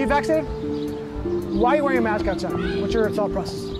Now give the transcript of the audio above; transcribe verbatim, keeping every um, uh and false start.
vaccinated? Why are you wearing a mask outside? What's your thought process?